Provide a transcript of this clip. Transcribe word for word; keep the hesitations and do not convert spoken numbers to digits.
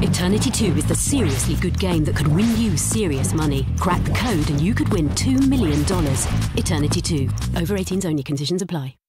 Eternity two is the seriously good game that could win you serious money. Crack the code and you could win two million dollars. Eternity two. Over eighteens only. Conditions apply.